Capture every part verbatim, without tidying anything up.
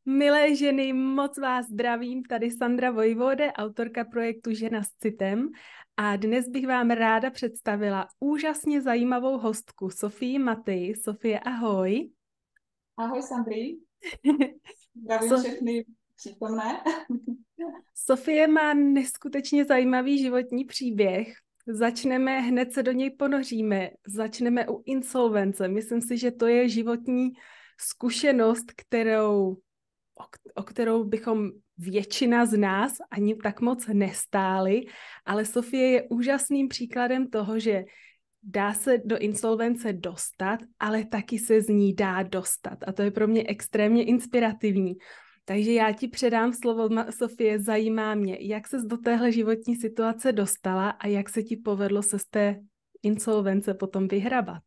Milé ženy, moc vás zdravím, tady Sandra Vojvode, autorka projektu Žena s citem a dnes bych vám ráda představila úžasně zajímavou hostku Sofii Matej. Sofie, ahoj. Ahoj Sandry, zdravím So- všechny přítomné. Sofie má neskutečně zajímavý životní příběh. Začneme, hned se do něj ponoříme, začneme u insolvence. Myslím si, že to je životní zkušenost, kterou o kterou bychom většina z nás ani tak moc nestáli, ale Sofie je úžasným příkladem toho, že dá se do insolvence dostat, ale taky se z ní dá dostat. A to je pro mě extrémně inspirativní. Takže já ti předám slovo, Sofie, zajímá mě, jak ses do téhle životní situace dostala a jak se ti povedlo se z té insolvence potom vyhrabat.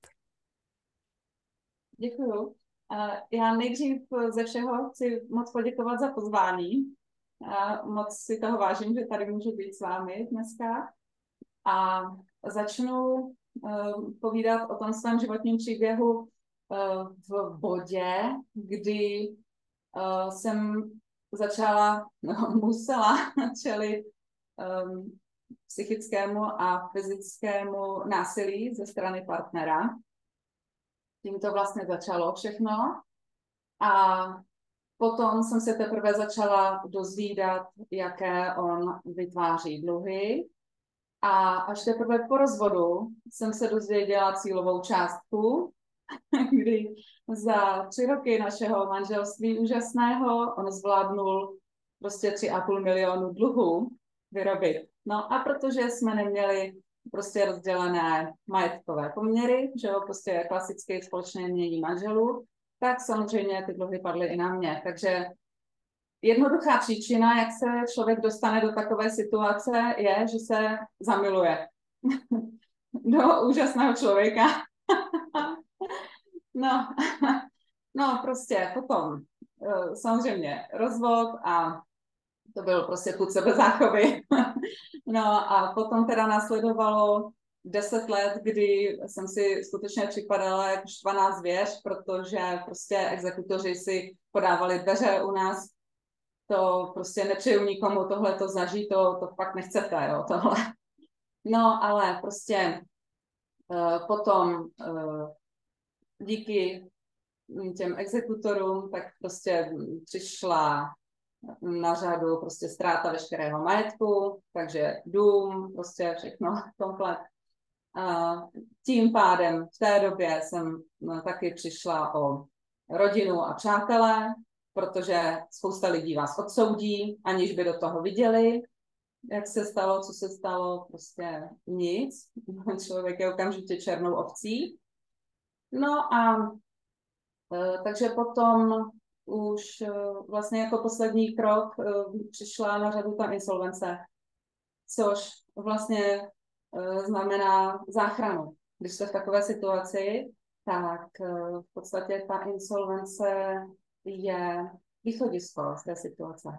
Děkuju. Já nejdřív ze všeho chci moc poděkovat za pozvání. Moc si toho vážím, že tady můžu být s vámi dneska. A začnu povídat o tom svém životním příběhu v bodě, kdy jsem začala, no, musela čelit um, psychickému a fyzickému násilí ze strany partnera. Tím to vlastně začalo všechno. A potom jsem se teprve začala dozvídat, jaké on vytváří dluhy. A až teprve po rozvodu jsem se dozvěděla cílovou částku, kdy za tři roky našeho manželství úžasného on zvládnul prostě tři a půl milionu dluhů vyrobit. No a protože jsme neměli prostě rozdělené majetkové poměry, že jo, prostě klasicky společné jmění manželů, tak samozřejmě ty dluhy padly i na mě. Takže jednoduchá příčina, jak se člověk dostane do takové situace, je, že se zamiluje do úžasného člověka. No, no prostě potom samozřejmě rozvod a to byl prostě pud sebezáchovy. No a potom teda následovalo deset let, kdy jsem si skutečně připadala jako štvaná zvěř, protože prostě exekutoři si podávali dveře u nás. To prostě nepřeju nikomu tohleto zažít, to, to fakt nechcete, jo, tohle. No ale prostě uh, potom uh, díky těm exekutorům, tak prostě přišla na řadu prostě ztráta veškerého majetku, takže dům, prostě všechno komplet. A tím pádem v té době jsem no, taky přišla o rodinu a přátelé, protože spousta lidí vás odsoudí, aniž by do toho viděli, jak se stalo, co se stalo, prostě nic. Člověk je okamžitě černou ovcí. No a e, takže potom už e, vlastně jako poslední krok e, přišla na řadu ta insolvence, což vlastně e, znamená záchranu. Když jste v takové situaci, tak e, v podstatě ta insolvence je východisko z té situace.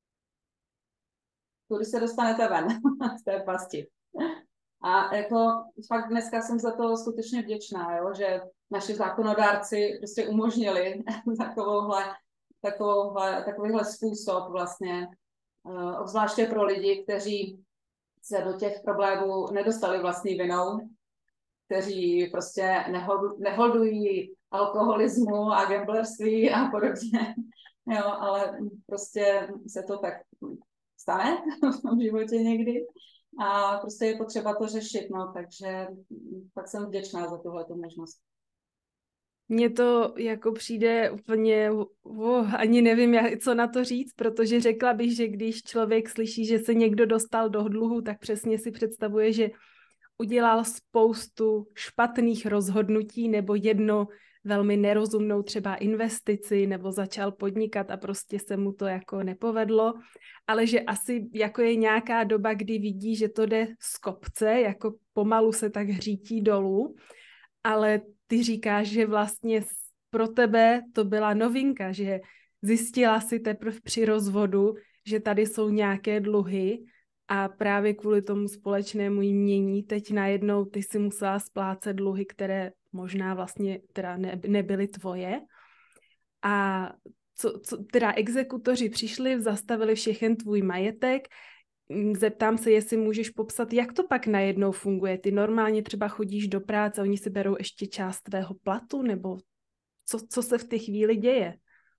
Když se dostanete ven z té pasti. A jako fakt dneska jsem za to skutečně vděčná, jo, že naši zákonodárci prostě umožnili takovouhle, takovouhle, takovýhle způsob vlastně, uh, obzvláště pro lidi, kteří se do těch problémů nedostali vlastní vinou, kteří prostě nehold, neholdují alkoholismu a gamblerství a podobně, jo, ale prostě se to tak stane v tom životě někdy. A prostě je potřeba to řešit, no, takže tak jsem vděčná za tuhletu možnost. Mně to jako přijde úplně, oh, ani nevím, jak, co na to říct, protože řekla bych, že když člověk slyší, že se někdo dostal do dluhu, tak přesně si představuje, že udělal spoustu špatných rozhodnutí nebo jedno velmi nerozumnou třeba investici nebo začal podnikat a prostě se mu to jako nepovedlo, ale že asi jako je nějaká doba, kdy vidí, že to jde z kopce, jako pomalu se tak hřítí dolů, ale ty říkáš, že vlastně pro tebe to byla novinka, že zjistila si teprve při rozvodu, že tady jsou nějaké dluhy a právě kvůli tomu společnému jmění teď najednou ty si musela splácet dluhy, které možná vlastně teda ne, nebyly tvoje. A co, co, teda exekutoři přišli, zastavili všechen tvůj majetek. Zeptám se, jestli můžeš popsat, jak to pak najednou funguje. Ty normálně třeba chodíš do práce, oni si berou ještě část tvého platu, nebo co, co se v té chvíli děje?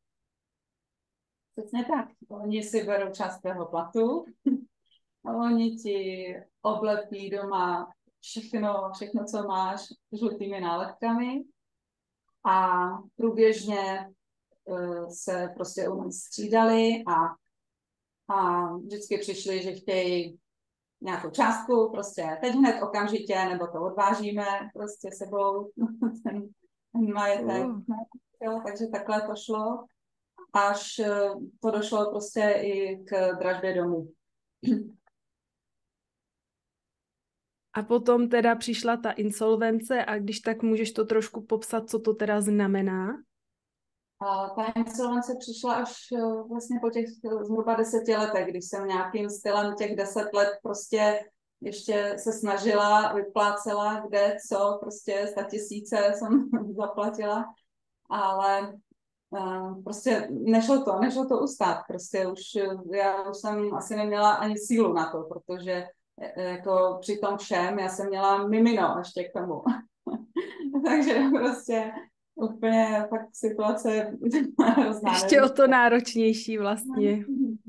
Přesně tak. Oni si berou část tvého platu, oni ti oblepí doma všechno, všechno, co máš, žlutými nálepkami a průběžně uh, se prostě u nás střídali a, a vždycky přišli, že chtějí nějakou částku, prostě teď hned okamžitě, nebo to odvážíme prostě sebou ten, ten majetek. Uh. Jo, takže takhle to šlo, až to došlo prostě i k dražbě domu. A potom teda přišla ta insolvence a když tak můžeš to trošku popsat, co to teda znamená? A ta insolvence přišla až vlastně po těch zhruba deseti letech, když jsem nějakým stylem těch deset let prostě ještě se snažila, vyplácela kde, co, prostě statisíce jsem zaplatila, ale uh, prostě nešlo to, nešlo to ustát, prostě už já už jsem asi neměla ani sílu na to, protože jako při tom všem já jsem měla mimino ještě k tomu. Takže prostě úplně fakt situace hrozná. Ještě o to náročnější vlastně.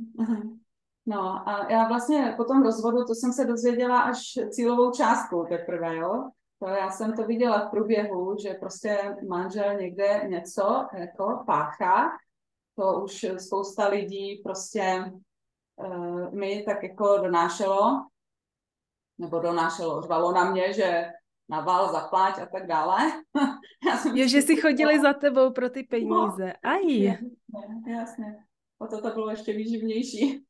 No a já vlastně po tom rozvodu, to jsem se dozvěděla až cílovou částku teprve, jo. To já jsem to viděla v průběhu, že prostě manžel někde něco jako páchá. To už spousta lidí prostě uh, mi tak jako donášelo, nebo donášelo, řvalo na mě, že na val zaplať a tak dále. Je, že si chodili za tebou pro ty peníze. Aj. Jasně, jasně. O to to bylo ještě výživnější.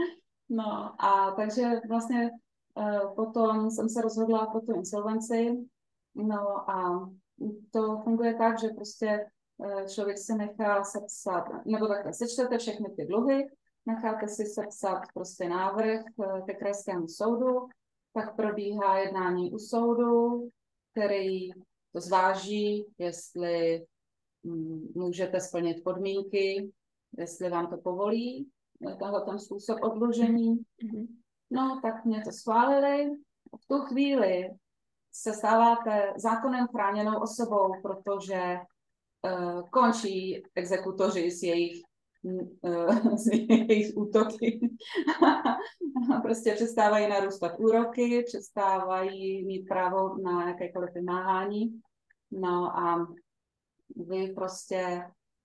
No a takže vlastně uh, potom jsem se rozhodla pro tu insolvenci. No a to funguje tak, že prostě uh, člověk si nechá sepsat, nebo takhle sečtete všechny ty dluhy, necháte si sepsat prostě návrh uh, ke krajskému soudu, pak probíhá jednání u soudu, který to zváží, jestli mm, můžete splnit podmínky, jestli vám to povolí, tenhle ten způsob odložení. No, tak mě to schválili. V tu chvíli se stáváte zákonem chráněnou osobou, protože uh, končí exekutoři s jejich z jejich útoky. Prostě přestávají narůstat úroky, přestávají mít právo na jakékoliv vymáhání. No a vy prostě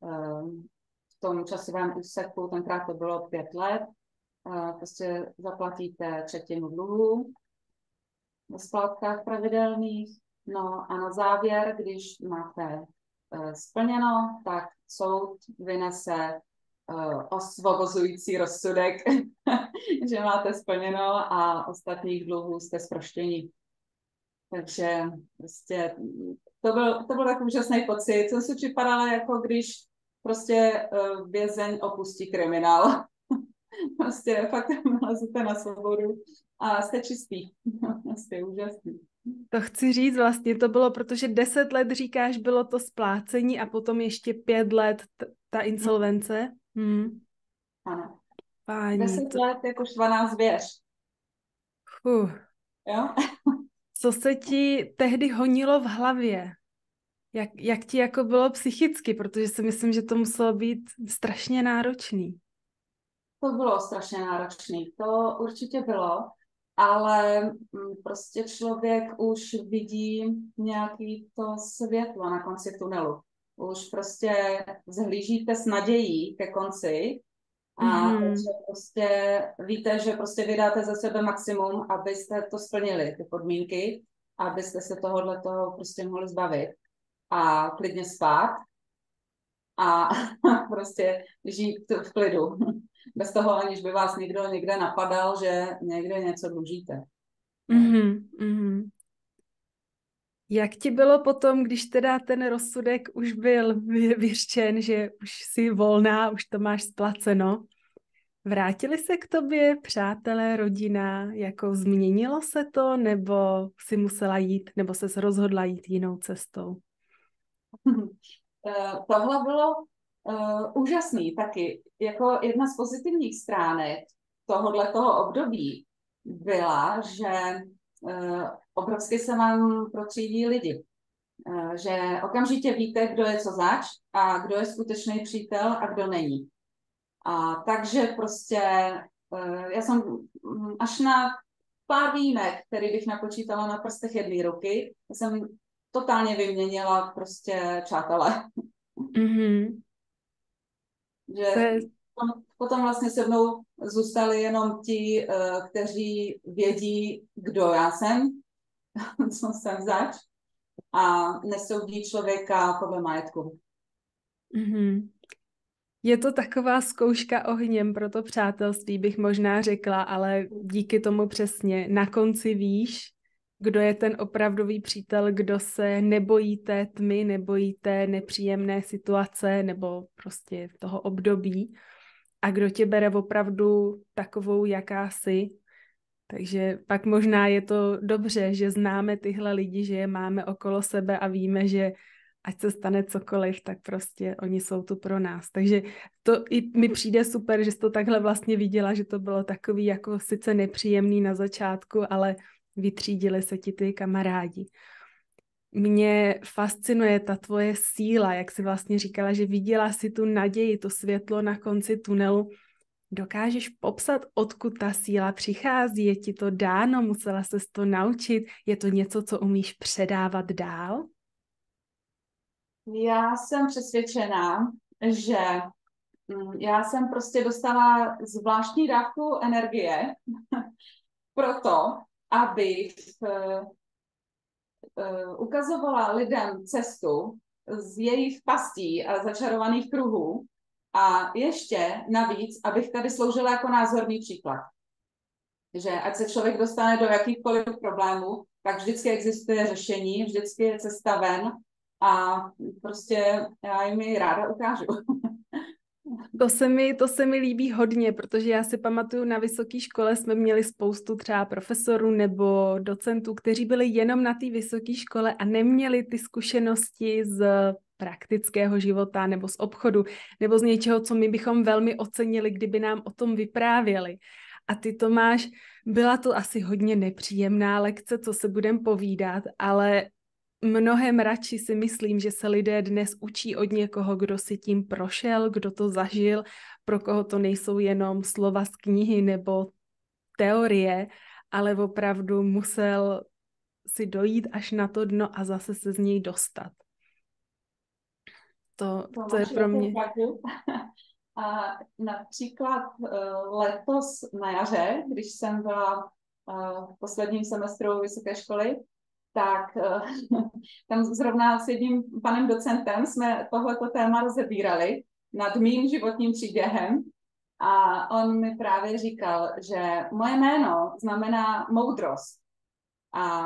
v tom časovém úseku, tenkrát to bylo pět let, prostě zaplatíte třetinu dluhu ve splátkách pravidelných. No a na závěr, když máte splněno, tak soud vynese Uh, osvobozující rozsudek, že máte splněno a ostatních dluhů jste zproštění. Takže prostě to byl, to byl tak úžasný pocit. Jsem si připadala, jako když prostě uh, vězeň opustí kriminál. Prostě fakt nalezete na svobodu a jste čistý. Jste úžasný. To chci říct vlastně, to bylo, protože deset let říkáš, bylo to splácení a potom ještě pět let t- ta insolvence. Hmm. Ano. Páni, Deset to... let jako štvaná zvěř. Uh. Jo? Co se ti tehdy honilo v hlavě? Jak, jak ti jako bylo psychicky? Protože si myslím, že to muselo být strašně náročný. To bylo strašně náročný, to určitě bylo, ale prostě člověk už vidí nějaký to světlo na konci tunelu. Už prostě zhlížíte s nadějí ke konci a mm-hmm. že prostě víte, že prostě vydáte ze sebe maximum, abyste to splnili, ty podmínky, abyste se tohohle toho prostě mohli zbavit a klidně spát a prostě žít v klidu. Bez toho, aniž by vás někdo někde napadal, že někde něco dlužíte. Mm-hmm, mm-hmm. Jak ti bylo potom, když teda ten rozsudek už byl vyřčen, že už jsi volná, už to máš splaceno? Vrátili se k tobě přátelé, rodina? Jako změnilo se to, nebo jsi musela jít, nebo ses rozhodla jít jinou cestou? Tohle bylo uh, úžasný taky. Jako jedna z pozitivních stránek tohohle toho období byla, že uh, obrovsky se vám protřídí lidi. Uh, že okamžitě víte, kdo je co zač a kdo je skutečný přítel a kdo není. A takže prostě uh, já jsem um, až na pár výjimek, který bych napočítala na prstech jedné ruky, jsem totálně vyměnila prostě přátelé. Mm-hmm. Že je... potom, potom vlastně se mnou zůstali jenom ti, uh, kteří vědí, kdo já jsem, co jsem zač, a nesoudí člověka podle majetku. Mm-hmm. Je to taková zkouška ohněm pro to přátelství, bych možná řekla, ale díky tomu přesně na konci víš, kdo je ten opravdový přítel, kdo se nebojí té tmy, nebojí té nepříjemné situace nebo prostě toho období a kdo tě bere opravdu takovou, jaká jsi. Takže pak možná je to dobře, že známe tyhle lidi, že je máme okolo sebe a víme, že ať se stane cokoliv, tak prostě oni jsou tu pro nás. Takže to i mi přijde super, že jsi to takhle vlastně viděla, že to bylo takový jako sice nepříjemný na začátku, ale vytřídili se ti ty kamarádi. Mě fascinuje ta tvoje síla, jak jsi vlastně říkala, že viděla si tu naději, to světlo na konci tunelu. Dokážeš popsat, odkud ta síla přichází? Je ti to dáno? Musela ses to naučit? Je to něco, co umíš předávat dál? Já jsem přesvědčená, že já jsem prostě dostala zvláštní dávku energie proto, abych uh, uh, ukazovala lidem cestu z jejich pastí a začarovaných kruhů a ještě navíc, abych tady sloužila jako názorný příklad. Že ať se člověk dostane do jakýchkoliv problémů, tak vždycky existuje řešení, vždycky je cesta ven a prostě já jim ji ráda ukážu. To se mi, to se mi líbí hodně, protože já si pamatuju, na vysoké škole jsme měli spoustu třeba profesorů nebo docentů, kteří byli jenom na té vysoké škole a neměli ty zkušenosti z praktického života nebo z obchodu nebo z něčeho, co my bychom velmi ocenili, kdyby nám o tom vyprávěli. A ty, Tomáš, byla to asi hodně nepříjemná lekce, co se budem povídat, ale mnohem radši si myslím, že se lidé dnes učí od někoho, kdo si tím prošel, kdo to zažil, pro koho to nejsou jenom slova z knihy nebo teorie, ale opravdu musel si dojít až na to dno a zase se z něj dostat. To, to, to je pro mě... A například letos na jaře, když jsem byla v posledním semestru vysoké školy, tak tam zrovna s jedním panem docentem jsme tohleto téma rozebírali nad mým životním příběhem a on mi právě říkal, že moje jméno znamená moudrost a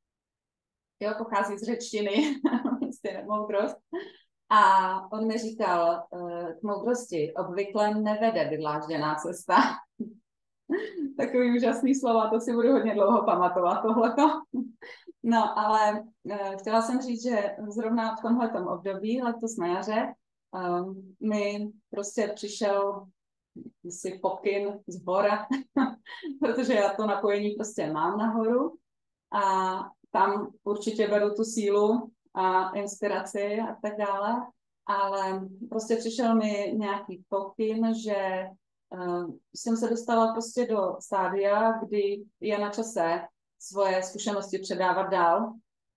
jo, pochází z řečtiny, prostě moudrost. A on mi říkal, k moudrosti obvykle nevede vydlážděná cesta. Takový úžasný slova, to si budu hodně dlouho pamatovat, tohleto. No, ale chtěla jsem říct, že zrovna v tomhletom období, letos na jaře, um, mi prostě přišel si pokyn z hora, protože já to napojení prostě mám nahoru a tam určitě beru tu sílu a inspiraci a tak dále, ale prostě přišel mi nějaký pokyn, že uh, jsem se dostala prostě do stádia, kdy je na čase svoje zkušenosti předávat dál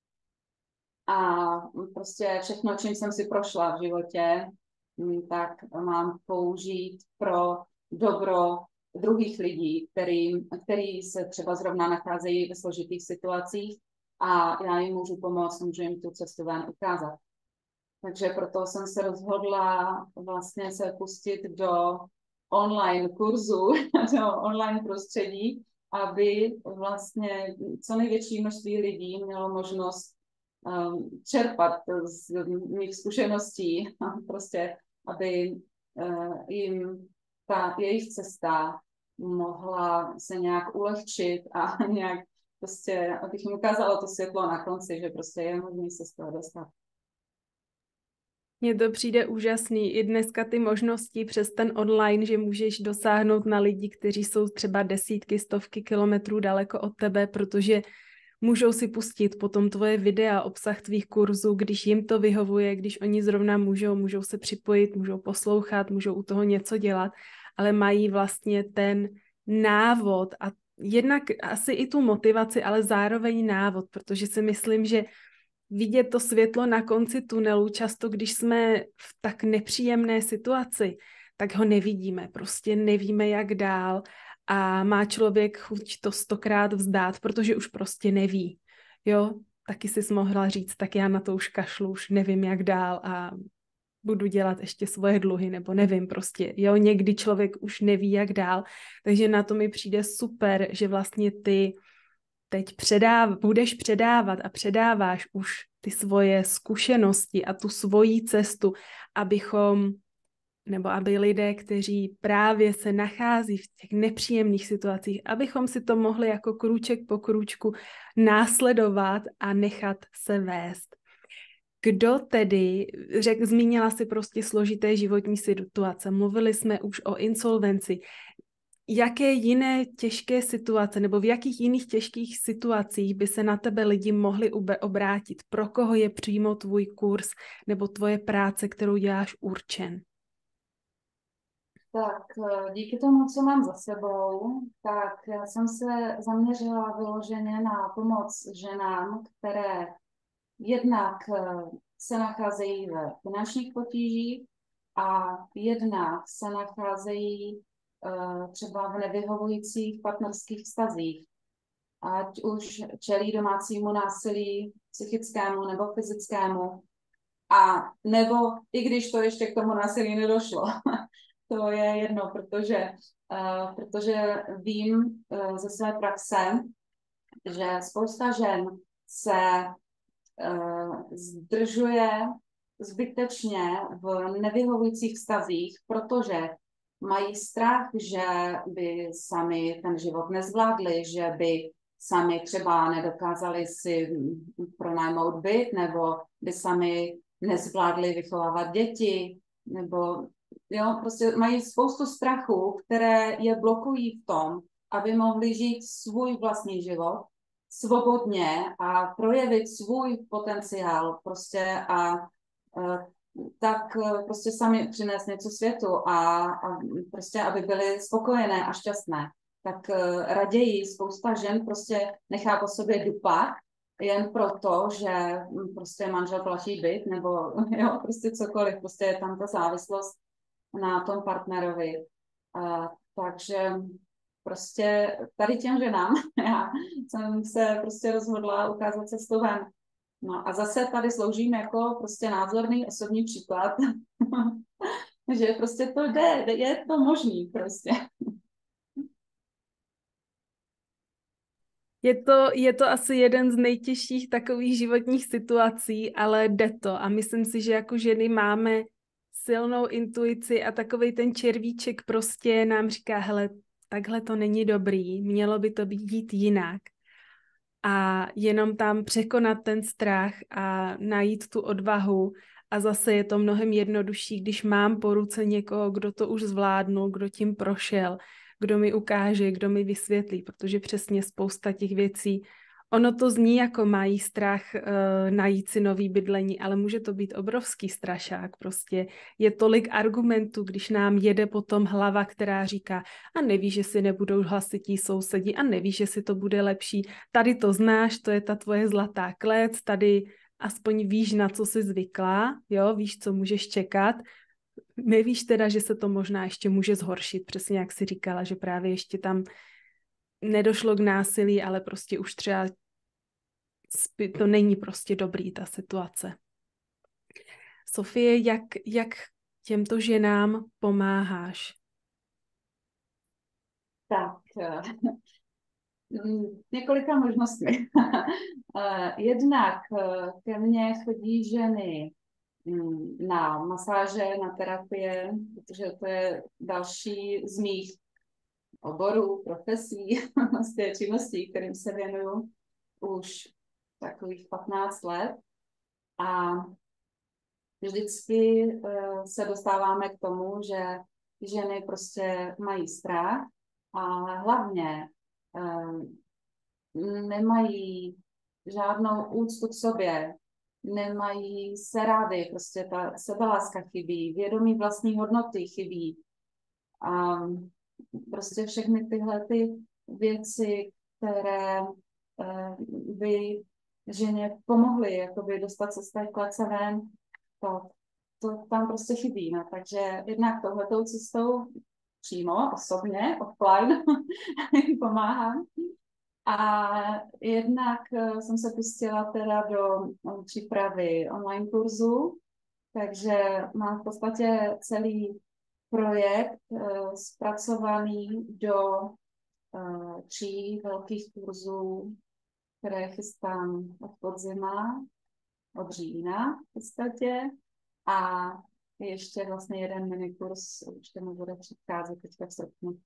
a prostě všechno, čím jsem si prošla v životě, tak mám použít pro dobro druhých lidí, který, který se třeba zrovna nacházejí ve složitých situacích a já jim můžu pomoct, můžu jim tu cestu ven ukázat. Takže proto jsem se rozhodla vlastně se pustit do online kurzu, do online prostředí, aby vlastně co největší množství lidí mělo možnost um, čerpat z mých zkušeností, prostě, aby uh, jim ta jejich cesta mohla se nějak ulehčit a nějak prostě, abych jim ukázala to světlo na konci, že prostě je možný se z toho dostat. Mně to přijde úžasný. I dneska ty možnosti přes ten online, že můžeš dosáhnout na lidi, kteří jsou třeba desítky, stovky kilometrů daleko od tebe, protože můžou si pustit potom tvoje videa, obsah tvých kurzů, když jim to vyhovuje, když oni zrovna můžou, můžou se připojit, můžou poslouchat, můžou u toho něco dělat, ale mají vlastně ten návod a jednak asi i tu motivaci, ale zároveň návod, protože si myslím, že vidět to světlo na konci tunelu, často když jsme v tak nepříjemné situaci, tak ho nevidíme, prostě nevíme, jak dál a má člověk chuť to stokrát vzdát, protože už prostě neví. Jo, taky jsi mohla říct, tak já na to už kašlu, už nevím, jak dál a budu dělat ještě svoje dluhy, nebo nevím prostě, jo, někdy člověk už neví, jak dál, takže na to mi přijde super, že vlastně ty teď předáv, budeš předávat a předáváš už ty svoje zkušenosti a tu svoji cestu, abychom, nebo aby lidé, kteří právě se nachází v těch nepříjemných situacích, abychom si to mohli jako krůček po krůčku následovat a nechat se vést. Kdo tedy, řek, zmínila si prostě složité životní situace, mluvili jsme už o insolvenci. Jaké jiné těžké situace, nebo v jakých jiných těžkých situacích by se na tebe lidi mohli obrátit? Pro koho je přímo tvůj kurz nebo tvoje práce, kterou děláš, určen? Tak díky tomu, co mám za sebou, tak já jsem se zaměřila vyloženě na pomoc ženám, které jednak se nacházejí ve finančních potížích a jednak se nacházejí třeba v nevyhovujících partnerských vztazích. Ať už čelí domácímu násilí, psychickému nebo fyzickému. A nebo i když to ještě k tomu násilí nedošlo. To je jedno, protože, uh, protože vím uh, ze své praxe, že spousta žen se uh, zdržuje zbytečně v nevyhovujících vztazích, protože mají strach, že by sami ten život nezvládli, že by sami třeba nedokázali si pronajmout byt, nebo by sami nezvládli vychovávat děti, nebo jo, prostě mají spoustu strachů, které je blokují v tom, aby mohli žít svůj vlastní život svobodně a projevit svůj potenciál prostě a tak prostě sami přinést něco světu a, a prostě, aby byly spokojené a šťastné. Tak raději spousta žen prostě nechá po sobě dupat jen proto, že prostě manžel platí byt nebo jo, prostě cokoliv, prostě je tam ta závislost na tom partnerovi. A, takže prostě tady těm ženám já jsem se prostě rozhodla ukázat cestu ven. No a zase tady sloužím jako prostě názorný osobní příklad, že prostě to jde, je to možný prostě. Je to, je to asi jeden z nejtěžších takových životních situací, ale jde to. A myslím si, že jako ženy máme silnou intuici a takovej ten červíček prostě nám říká, hele, takhle to není dobrý, mělo by to být jinak. A jenom tam překonat ten strach a najít tu odvahu. A zase je to mnohem jednodušší, když mám po ruce někoho, kdo to už zvládnul, kdo tím prošel, kdo mi ukáže, kdo mi vysvětlí, protože přesně spousta těch věcí, ono to zní jako mají strach uh, najít si nový bydlení, ale může to být obrovský strašák. Prostě je tolik argumentů, když nám jede potom hlava, která říká, a nevíš, že si nebudou hlasití sousedi, a nevíš, že si to bude lepší. Tady to znáš, to je ta tvoje zlatá klec, tady aspoň víš, na co jsi zvyklá, jo, víš, co můžeš čekat. Nevíš teda, že se to možná ještě může zhoršit, přesně jak jsi říkala, že právě ještě tam nedošlo k násilí, ale prostě už třeba to není prostě dobrý, ta situace. Sofie, jak, jak těmto ženám pomáháš? Tak, několika možnostmi. Jednak ke mně chodí ženy na masáže, na terapie, protože to je další z mých oborů, profesí, vlastně činností, kterým se věnuju už takových patnáct let. A vždycky uh, se dostáváme k tomu, že ženy prostě mají strach a hlavně um, nemají žádnou úctu k sobě, nemají se rády, prostě ta sebeláska chybí, vědomí vlastní hodnoty chybí. A prostě všechny tyhle ty věci, které uh, by ženě pomohly jakoby dostat se z té klece ven, to, to tam prostě chybí. No. Takže jednak touhletou cestou přímo, osobně, offline pomáhám. A jednak jsem se pustila teda do přípravy online kurzu, takže mám v podstatě celý projekt uh, zpracovaný do uh, tří velkých kurzů, které chystám od podzima, od října v podstatě. A ještě vlastně jeden minikurs už tomu bude předcházet teďka v srpnu.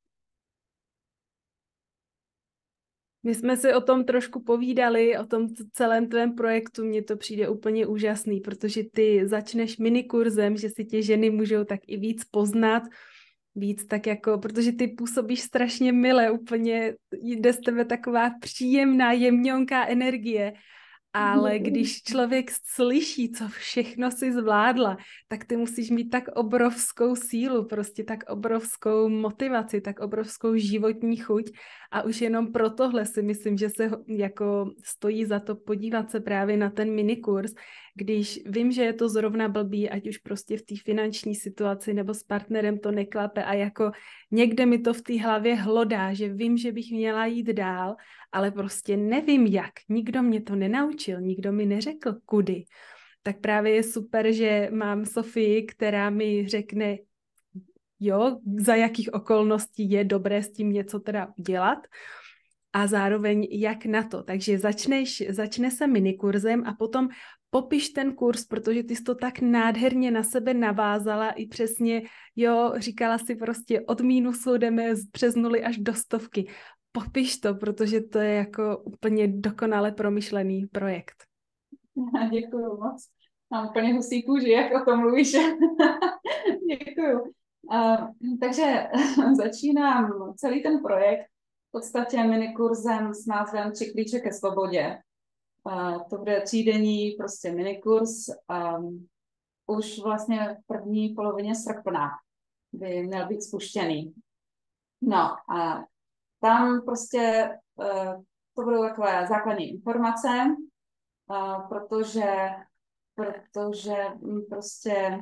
My jsme si o tom trošku povídali, o tom celém tvém projektu, mně to přijde úplně úžasný, protože ty začneš minikurzem, že si tě ženy můžou tak i víc poznat, víc tak jako, protože ty působíš strašně mile, úplně jde z tebe taková příjemná, jemňonká energie. Ale když člověk slyší, co všechno si zvládla, tak ty musíš mít tak obrovskou sílu, prostě tak obrovskou motivaci, tak obrovskou životní chuť a už jenom pro tohle si myslím, že se jako stojí za to podívat se právě na ten minikurs, když vím, že je to zrovna blbý, ať už prostě v té finanční situaci nebo s partnerem to neklape a jako někde mi to v té hlavě hlodá, že vím, že bych měla jít dál, ale prostě nevím jak, nikdo mě to nenaučil, nikdo mi neřekl kudy. Tak právě je super, že mám Sofii, která mi řekne, jo, za jakých okolností je dobré s tím něco teda udělat a zároveň jak na to. Takže začneš, začne se minikurzem a potom popiš ten kurz, protože ty jsi to tak nádherně na sebe navázala i přesně, jo, říkala si prostě od mínusu jdeme přes nuly až do stovky. Popiš to, protože to je jako úplně dokonale promyšlený projekt. Děkuju moc. Mám úplně husí kůži, jak o tom mluvíš. Děkuju. Uh, takže začínám celý ten projekt v podstatě minikurzem s názvem Tři klíče ke svobodě. Uh, to bude třídenní prostě minikurs. Um, už vlastně v první polovině srpna by měl být spuštěný. No a tam prostě uh, to budou takové základní informace, uh, protože, protože prostě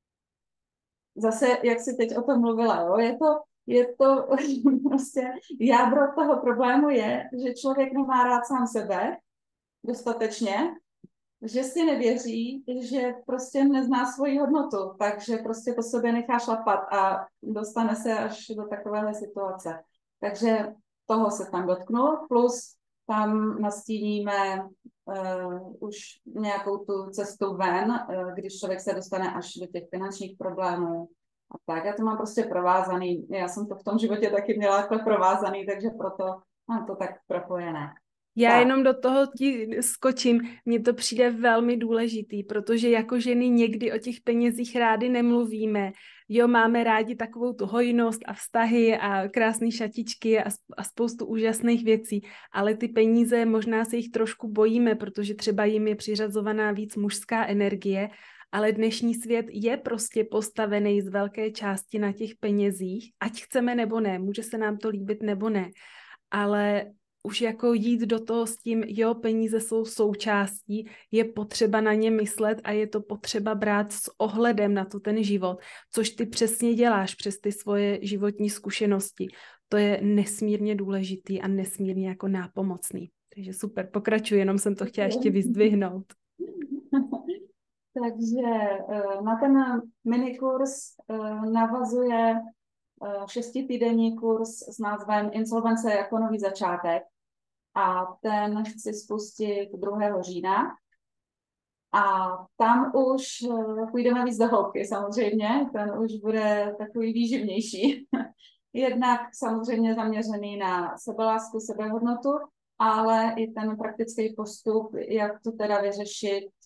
zase, jak jsi teď o tom mluvila, jo, je to, je to prostě jádro toho problému je, že člověk nemá rád sám sebe dostatečně, že si nevěří, že prostě nezná svoji hodnotu, takže prostě po sobě nechá šlapat a dostane se až do takovéhle situace. Takže toho se tam dotknu, plus tam nastíníme uh, už nějakou tu cestu ven, uh, když člověk se dostane až do těch finančních problémů a tak. Já to mám prostě provázaný, já jsem to v tom životě taky měla takhle provázaný, takže proto mám to tak propojené. Já tak. jenom do toho ti skočím, mně to přijde velmi důležitý, protože jako ženy někdy o těch penězích rády nemluvíme. Jo, máme rádi takovou tu hojnost a vztahy a krásné šatičky a, a spoustu úžasných věcí, ale ty peníze možná se jich trošku bojíme, protože třeba jim je přiřazovaná víc mužská energie, ale dnešní svět je prostě postavený z velké části na těch penězích, ať chceme nebo ne, může se nám to líbit nebo ne, ale už jako jít do toho s tím, jo, peníze jsou součástí, je potřeba na ně myslet a je to potřeba brát s ohledem na to ten život, což ty přesně děláš přes ty svoje životní zkušenosti. To je nesmírně důležitý a nesmírně jako nápomocný. Takže super, pokračuji, jenom jsem to chtěla ještě vyzdvihnout. Takže na ten minikurs navazuje šestitýdenní kurz s názvem Insolvence jako nový začátek a ten chci spustit druhého října a tam už půjdeme víc do hloubky samozřejmě, ten už bude takový výživnější. Jednak samozřejmě zaměřený na sebelásku, sebehodnotu, ale i ten praktický postup, jak to teda vyřešit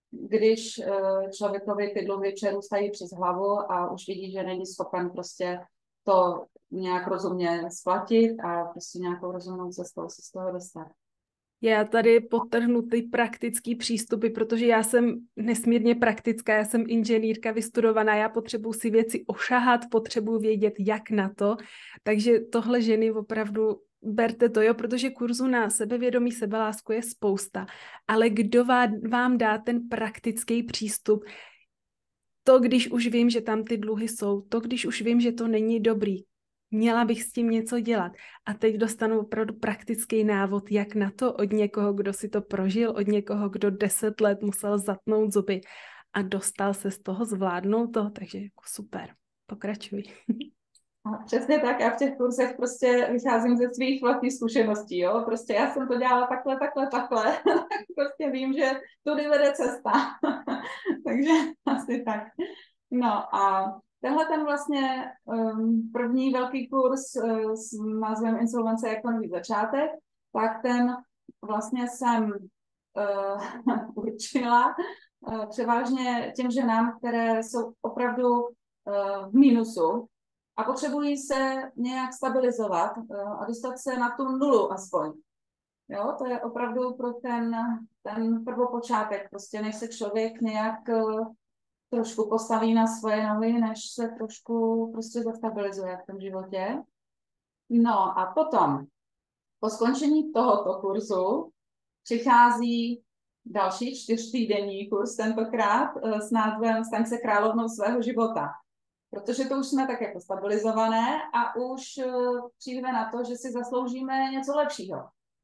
když člověkovi ty dluhy přerůstají přes hlavu a už vidí, že není schopen prostě to nějak rozumně splatit a prostě nějakou rozumnou cestou se z toho dostat. Já tady podtrhnu ty praktický přístupy, protože já jsem nesmírně praktická, já jsem inženýrka vystudovaná, já potřebuji si věci ošahat, potřebuji vědět, jak na to, takže tohle ženy opravdu berte to, jo, protože kurzu na sebevědomí, sebelásku je spousta, ale kdo vám dá ten praktický přístup, to, když už vím, že tam ty dluhy jsou, to, když už vím, že to není dobrý, měla bych s tím něco dělat. A teď dostanu opravdu praktický návod, jak na to od někoho, kdo si to prožil, od někoho, kdo deset let musel zatnout zuby a dostal se z toho, zvládnout to, takže jako super. Pokračuj. A přesně tak, já v těch kurzech prostě vycházím ze svých vlastních zkušeností, jo, prostě já jsem to dělala takhle, takhle, takhle, prostě vím, že tudy vede cesta, takže asi tak. No a tenhle ten vlastně um, první velký kurz uh, s názvem Insolvence jako nový začátek, tak ten vlastně jsem uh, určila uh, převážně těm ženám, které jsou opravdu uh, v mínusu a potřebují se nějak stabilizovat uh, a dostat se na tu nulu aspoň. Jo, to je opravdu pro ten, ten prvopočátek, prostě než se člověk nějak uh, trošku postaví na svoje nohy, než se trošku prostě zastabilizuje v tom životě. No a potom, po skončení tohoto kurzu, přichází další čtyřtýdenní kurz tentokrát s názvem Staň se královnou svého života. Protože to už jsme tak jako stabilizované a už přijdeme na to, že si zasloužíme něco lepšího.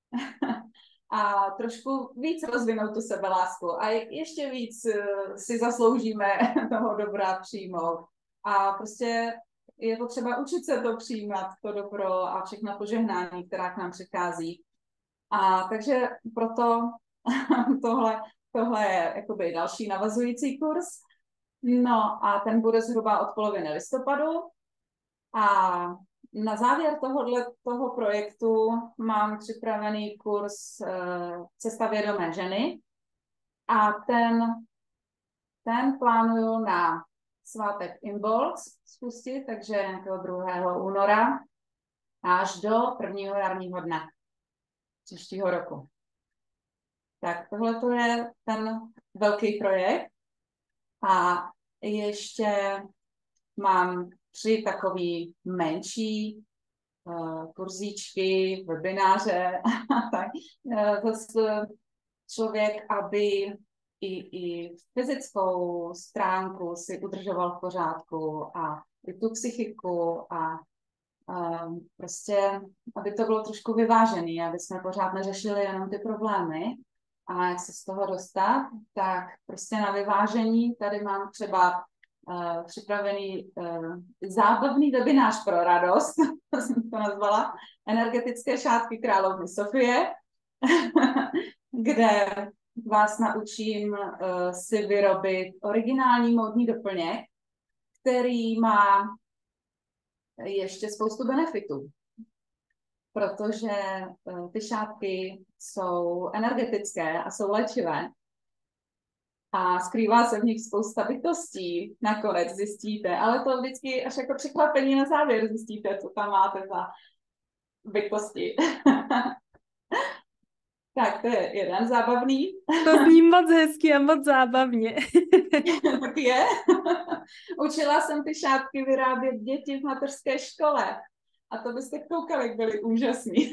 A trošku víc rozvinout tu sebelásku a ještě víc si zasloužíme toho dobra přijmout. A prostě je potřeba učit se to přijímat, to dobro a všechna požehnání, která k nám přichází. A takže proto tohle, tohle je jakoby další navazující kurz. No a ten bude zhruba od poloviny listopadu. A na závěr tohohle, toho projektu mám připravený kurz uh, Cesta vědomé ženy a ten, ten plánuju na svátek Imbolc spustit, takže nějakého druhého února až do prvního jarního dne příštího roku. Tak tohle to je ten velký projekt a ještě mám tři takový menší uh, kurzíčky, webináře tak uh, člověk, aby i, i fyzickou stránku si udržoval v pořádku a i tu psychiku a um, prostě, aby to bylo trošku vyvážené, aby jsme pořád neřešili jenom ty problémy a jak se z toho dostat, tak prostě na vyvážení tady mám třeba Uh, připravený uh, zábavný webinář pro radost, to jsem to nazvala, energetické šátky královny Sofie, kde vás naučím uh, si vyrobit originální módní doplněk, který má ještě spoustu benefitů, protože uh, ty šátky jsou energetické a jsou léčivé. A skrývá se v nich spousta bytostí, nakonec zjistíte, ale to vždycky až jako překvapení na závěr zjistíte, co tam máte za bytosti. Tak to je jeden zábavný. To zní moc hezky a moc zábavně. Tak je. Učila jsem ty šátky vyrábět děti v mateřské škole. A to byste koukali, jak byly úžasný.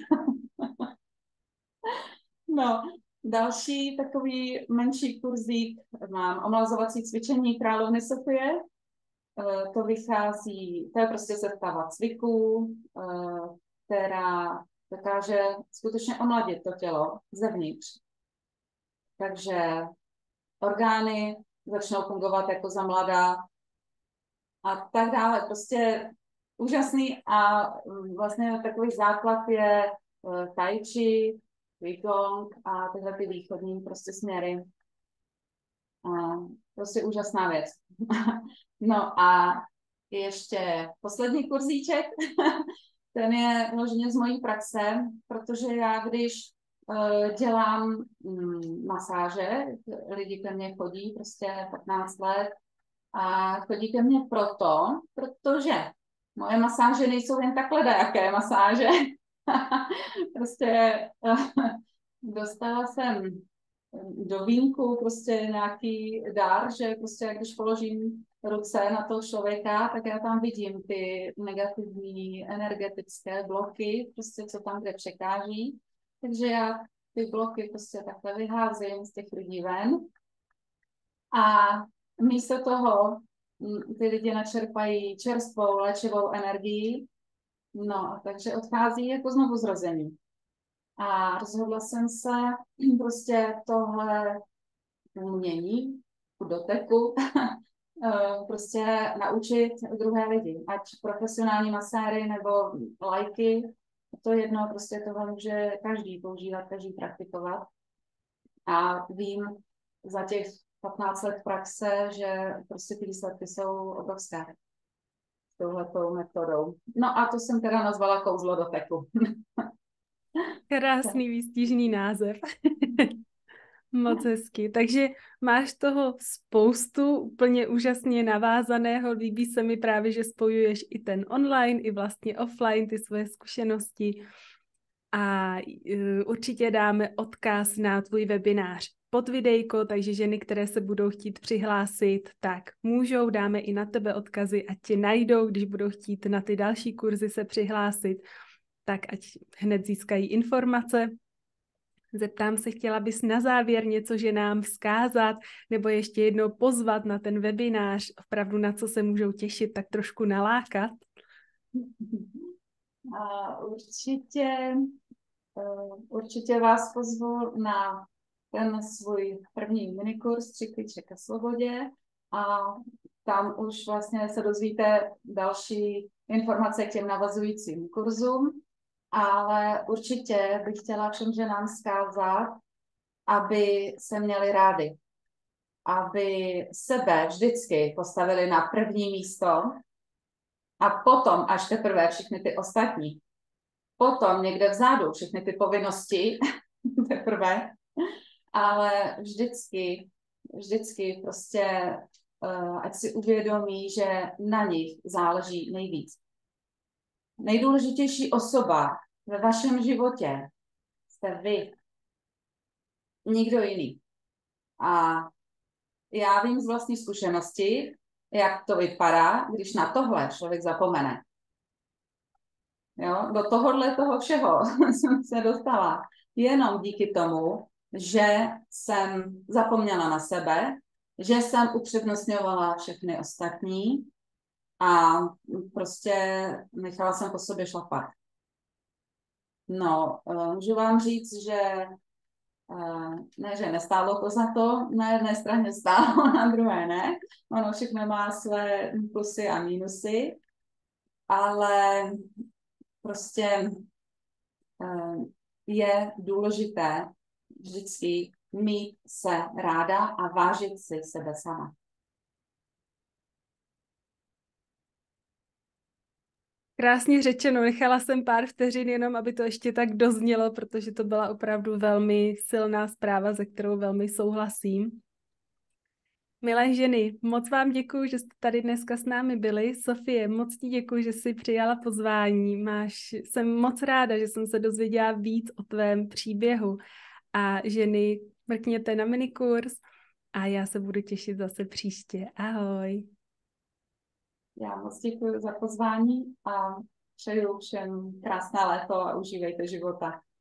No, další takový menší kurzík mám omlazovací cvičení královny Sofie. To vychází, to je prostě sestava cviků, která dokáže skutečně omladit to tělo zevnitř. Takže orgány začnou fungovat jako za mladá a tak dále. Prostě úžasný a vlastně takový základ je tai chi, Qigong a tyhle ty východní prostě směry. A prostě úžasná věc. No a ještě poslední kurzíček, ten je vloženě z mojí praxe, protože já když dělám mm, masáže, lidi ke mně chodí prostě patnáct let a chodí ke mně proto, protože moje masáže nejsou jen takhle dajaké masáže. Prostě dostala jsem do vínku prostě nějaký dár, že prostě když položím ruce na toho člověka, tak já tam vidím ty negativní energetické bloky, prostě co tam kde překáží. Takže já ty bloky prostě takhle vyházím z těch lidí ven. A místo toho ty lidi načerpají čerstvou léčivou energii, no, takže odchází jako znovu zrození. A rozhodla jsem se prostě tohle umění, doteku, prostě naučit druhé lidi, ať profesionální maséry nebo lajky, to jedno, prostě tohle může každý používat, každý praktikovat. A vím za těch patnáct let praxe, že prostě ty výsledky jsou obrovské s touhletou metodou. No a to jsem teda nazvala kouzlo doteku. Krásný výstižný název. Moc hezky. Takže máš toho spoustu úplně úžasně navázaného. Líbí se mi právě, že spojuješ i ten online, i vlastně offline, ty svoje zkušenosti. A uh, určitě dáme odkaz na tvůj webinář pod videjko, takže ženy, které se budou chtít přihlásit, tak můžou, dáme i na tebe odkazy, ať tě najdou, když budou chtít na ty další kurzy se přihlásit, tak ať hned získají informace. Zeptám se, chtěla bys na závěr něco ženám vzkázat nebo ještě jednou pozvat na ten webinář, opravdu na co se můžou těšit, tak trošku nalákat? Uh, určitě, uh, určitě vás pozvu na ten svůj první minikurs Tři klíče ke svobodě a tam už vlastně se dozvíte další informace k těm navazujícím kurzům. Ale určitě bych chtěla všem ženám vzkázat, aby se měli rádi. Aby sebe vždycky postavili na první místo a potom až teprve všechny ty ostatní. Potom někde vzadu všechny ty povinnosti teprve, ale vždycky, vždycky prostě uh, ať si uvědomí, že na nich záleží nejvíc. Nejdůležitější osoba ve vašem životě jste vy. Nikdo jiný. A já vím z vlastní zkušenosti, jak to vypadá, když na tohle člověk zapomene. Jo? Do tohohle toho všeho jsem se dostala jenom díky tomu, že jsem zapomněla na sebe, že jsem upřednostňovala všechny ostatní a prostě nechala jsem po sobě šlapat. No, můžu vám říct, že ne, že nestálo to za to, na jedné straně stálo, na druhé ne. Ono všechno má své plusy a mínusy, ale prostě je důležité vždycky mít se ráda a vážit si sebe sama. Krásně řečeno, nechala jsem pár vteřin jenom, aby to ještě tak doznělo, protože to byla opravdu velmi silná zpráva, se kterou velmi souhlasím. Milé ženy, moc vám děkuji, že jste tady dneska s námi byli. Sofie, moc ti děkuji, že jsi přijala pozvání. Máš, jsem moc ráda, že jsem se dozvěděla víc o tvém příběhu. A ženy, mrkněte na minikurs a já se budu těšit zase příště. Ahoj. Já moc děkuji za pozvání a přeju všem krásné léto a užívejte života.